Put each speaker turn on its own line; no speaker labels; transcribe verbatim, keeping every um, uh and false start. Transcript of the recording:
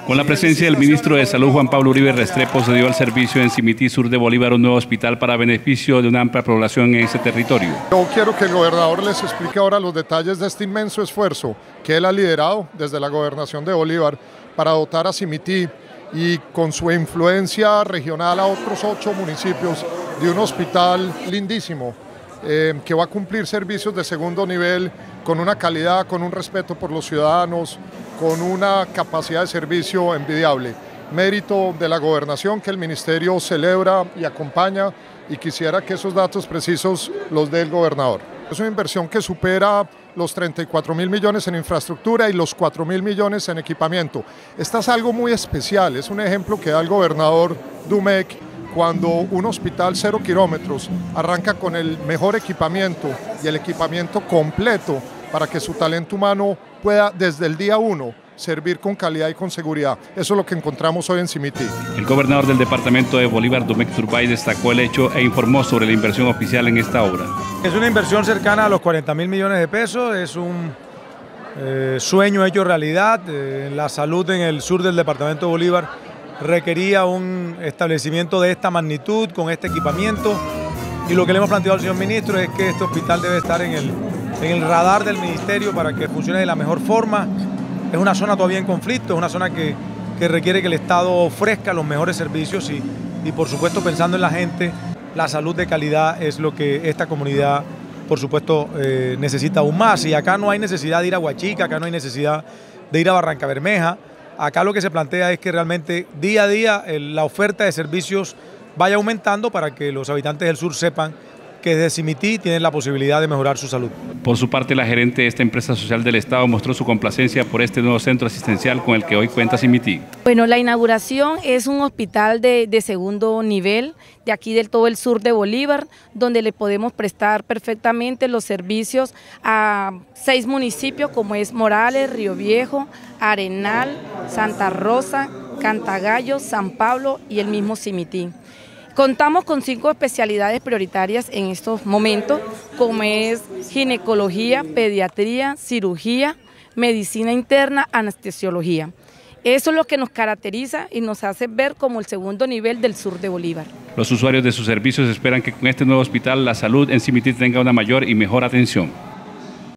Con la presencia del ministro de Salud, Juan Pablo Uribe Restrepo, se dio al servicio en Simití, sur de Bolívar, un nuevo hospital para beneficio de una amplia población en ese territorio.
Yo quiero que el gobernador les explique ahora los detalles de este inmenso esfuerzo que él ha liderado desde la gobernación de Bolívar para dotar a Simití y con su influencia regional a otros ocho municipios de un hospital lindísimo eh, que va a cumplir servicios de segundo nivel con una calidad, con un respeto por los ciudadanos, con una capacidad de servicio envidiable. Mérito de la gobernación que el ministerio celebra y acompaña, y quisiera que esos datos precisos los dé el gobernador. Es una inversión que supera los treinta y cuatro mil millones en infraestructura y los cuatro mil millones en equipamiento. Esto es algo muy especial, es un ejemplo que da el gobernador Domecq cuando un hospital cero kilómetros arranca con el mejor equipamiento y el equipamiento completo para que su talento humano pueda desde el día uno servir con calidad y con seguridad. Eso es lo que encontramos hoy en Simití.
El gobernador del departamento de Bolívar, Domecq Turbay, destacó el hecho e informó sobre la inversión oficial en esta obra.
Es una inversión cercana a los cuarenta mil millones de pesos, es un eh, sueño hecho realidad. Eh, la salud en el sur del departamento de Bolívar requería un establecimiento de esta magnitud, con este equipamiento, y lo que le hemos planteado al señor ministro es que este hospital debe estar en el, en el radar del ministerio para que funcione de la mejor forma. Es una zona todavía en conflicto, es una zona que, que requiere que el Estado ofrezca los mejores servicios y, y por supuesto pensando en la gente, la salud de calidad es lo que esta comunidad por supuesto eh, necesita aún más. Y acá no hay necesidad de ir a Huachica, acá no hay necesidad de ir a Barranca Bermeja. Acá lo que se plantea es que realmente día a día el, la oferta de servicios vaya aumentando para que los habitantes del sur sepan que desde Simití tienen la posibilidad de mejorar su salud.
Por su parte, la gerente de esta empresa social del Estado mostró su complacencia por este nuevo centro asistencial con el que hoy cuenta Simití.
Bueno, la inauguración es un hospital de, de segundo nivel de aquí del todo el sur de Bolívar, donde le podemos prestar perfectamente los servicios a seis municipios como es Morales, Río Viejo, Arenal, Santa Rosa, Cantagallo, San Pablo y el mismo Simití. Contamos con cinco especialidades prioritarias en estos momentos, como es ginecología, pediatría, cirugía, medicina interna, anestesiología. Eso es lo que nos caracteriza y nos hace ver como el segundo nivel del sur de Bolívar.
Los usuarios de sus servicios esperan que con este nuevo hospital la salud en Simití tenga una mayor y mejor atención.